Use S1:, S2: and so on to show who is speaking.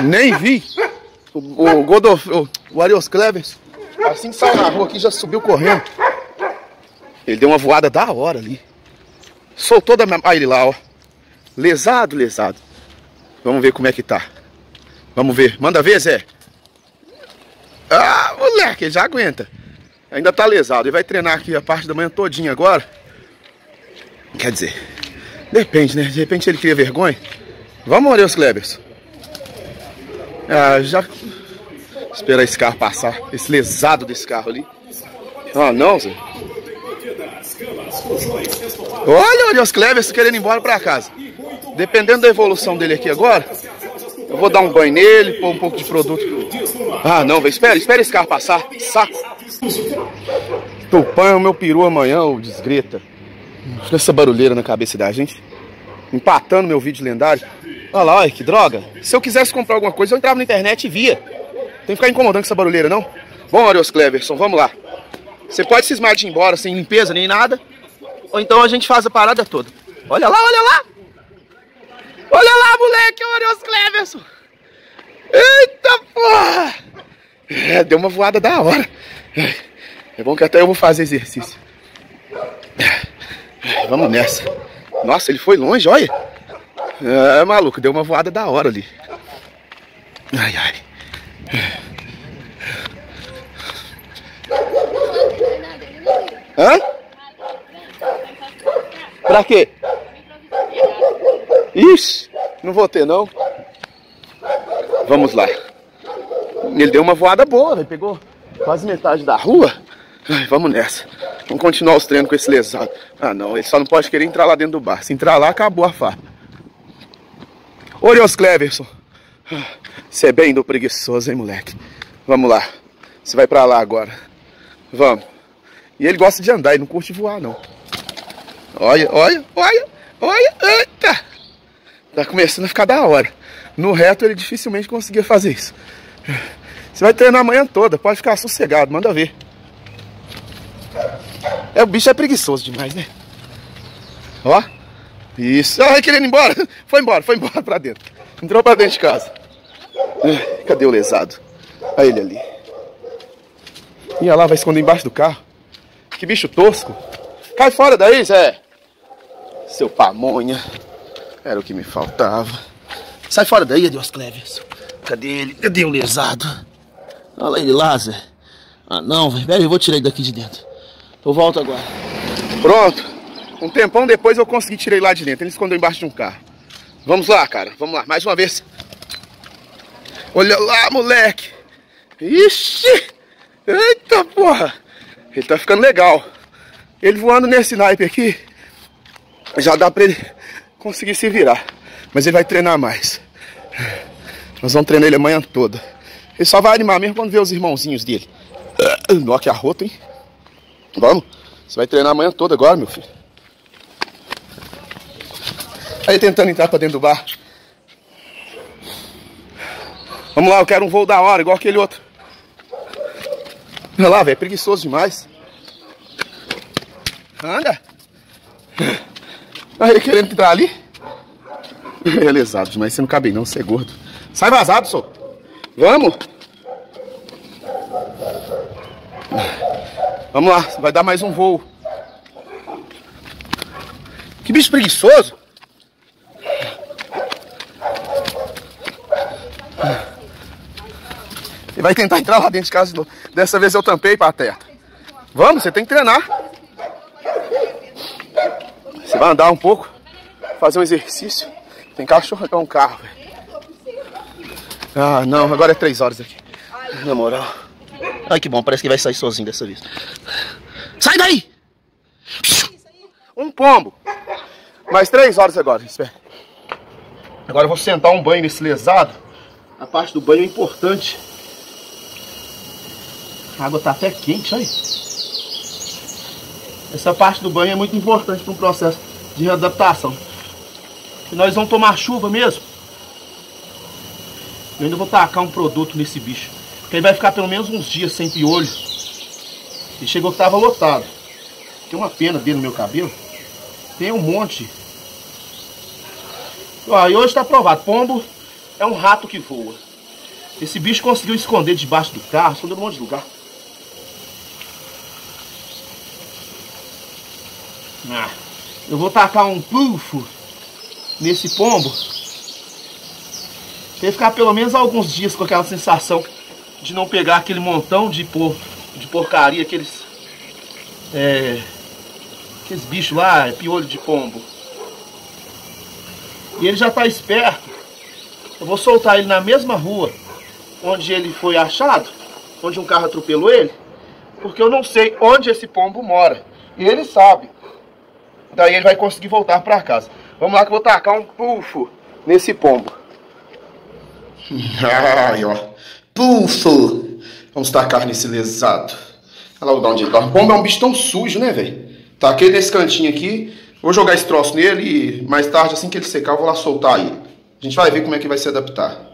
S1: Nem vi. O Arios Clevers, assim que saiu na rua aqui, já subiu correndo. Ele deu uma voada da hora ali. Soltou da minha... Olha ele lá, ó. Lesado, lesado. Vamos ver como é que tá. Vamos ver. Manda ver, Zé. Ah, moleque, ele já aguenta. Ainda tá lesado. Ele vai treinar aqui a parte da manhã todinha agora. Quer dizer, depende, né? De repente ele cria vergonha. Vamos, Arios Clevers. Ah, já... Esperar esse carro passar. Esse lesado desse carro ali. Ah, não, Zé. Olha o Arios Clevers querendo ir embora pra casa. Dependendo da evolução dele aqui agora, eu vou dar um banho nele, pôr um pouco de produto. Ah, não, velho. Espera esse carro passar. Saco. Tupã é o meu peru amanhã, ô desgreta. Olha essa barulheira na cabeça da gente. Empatando meu vídeo lendário. Olha lá, olha que droga. Se eu quisesse comprar alguma coisa, eu entrava na internet e via. Tem que ficar incomodando com essa barulheira, não? Bom, Arios Cleverson, vamos lá. Você pode cismar de ir embora sem limpeza nem nada. Ou então a gente faz a parada toda. Olha lá, olha lá. Olha lá, moleque, o Arios Cleverson. Eita, porra. É, deu uma voada da hora. É bom que até eu vou fazer exercício. Vamos nessa. Nossa, ele foi longe, olha. É, maluco, deu uma voada da hora ali. Ai, ai. Hã? Pra quê? Ixi, não vou ter não. Vamos lá. Ele deu uma voada boa, velho. Pegou quase metade da rua. Ai, vamos nessa. Vamos continuar os treinos com esse lesado. Ah não, ele só não pode querer entrar lá dentro do bar. Se entrar lá, acabou a farra. Arios Cleverson. Você é bem do preguiçoso, hein, moleque? Vamos lá. Você vai pra lá agora. Vamos. E ele gosta de andar, ele não curte voar, não. Olha, olha, olha, olha. Eita! Tá começando a ficar da hora. No reto ele dificilmente conseguia fazer isso. Você vai treinar a manhã toda, pode ficar sossegado, manda ver. É, o bicho é preguiçoso demais, né? Ó. Isso. Ah, querendo ir embora. Foi embora pra dentro. Entrou pra dentro de casa. Cadê o lesado? Olha ele ali. Ia lá, vai esconder embaixo do carro. Que bicho tosco. Cai fora daí, Zé. Seu pamonha. Era o que me faltava. Sai fora daí, Arios Cleverson. Cadê ele? Cadê o lesado? Olha ele lá, Zé. Ah, não, velho. Pera aí, eu vou tirar ele daqui de dentro. Eu volto agora. Pronto. Um tempão depois eu consegui tirar ele lá de dentro. Ele escondeu embaixo de um carro. Vamos lá, cara. Vamos lá. Mais uma vez. Olha lá, moleque. Ixi. Eita, porra. Ele tá ficando legal. Ele voando nesse naipe aqui, já dá pra ele conseguir se virar. Mas ele vai treinar mais. Nós vamos treinar ele a manhã toda. Ele só vai animar mesmo quando ver os irmãozinhos dele. Nó que arroto, hein? Vamos. Você vai treinar a manhã toda agora, meu filho. Aí tentando entrar pra dentro do bar. Vamos lá, eu quero um voo da hora, igual aquele outro. Olha lá, velho, é preguiçoso demais. Anda. Aí, querendo entrar ali. É lesado demais, você não cabe não, você é gordo. Sai vazado, só. Vamos. Vamos lá, vai dar mais um voo. Que bicho preguiçoso. Ele vai tentar entrar lá dentro de casa de novo. Dessa vez eu tampei, pateta. Vamos, você tem que treinar. Você vai andar um pouco, fazer um exercício. Tem cachorro com um carro, velho. Ah, não, agora é 3 horas aqui. Na moral. Ai, que bom, parece que vai sair sozinho dessa vez. Sai daí! Um pombo. Mais 3 horas agora, espera. Agora eu vou sentar um banho nesse lesado. A parte do banho é importante. A água tá até quente, olha. Essa parte do banho é muito importante para um processo de readaptação. E nós vamos tomar chuva mesmo. Eu ainda vou tacar um produto nesse bicho. Porque ele vai ficar pelo menos uns dias sem piolho. Ele chegou que tava lotado. Tem uma pena dele no meu cabelo. Tem um monte. Ó, e hoje tá provado. Pombo é um rato que voa. Esse bicho conseguiu esconder debaixo do carro, escondeu num monte de lugar. Eu vou tacar um pufo nesse pombo. Pra ele ficar pelo menos alguns dias com aquela sensação de não pegar aquele montão de porcaria, aqueles bichos lá, piolho de pombo. E ele já tá esperto. Eu vou soltar ele na mesma rua onde ele foi achado, onde um carro atropelou ele, porque eu não sei onde esse pombo mora. E ele sabe. Daí ele vai conseguir voltar pra casa. Vamos lá que eu vou tacar um pufo nesse pombo. Ai, ó. Pufo. Vamos tacar nesse lesado. Olha lá onde ele dorme. O pombo é um bicho tão sujo, né, velho? Taquei nesse cantinho aqui. Vou jogar esse troço nele e mais tarde, assim que ele secar, eu vou lá soltar ele. A gente vai ver como é que vai se adaptar.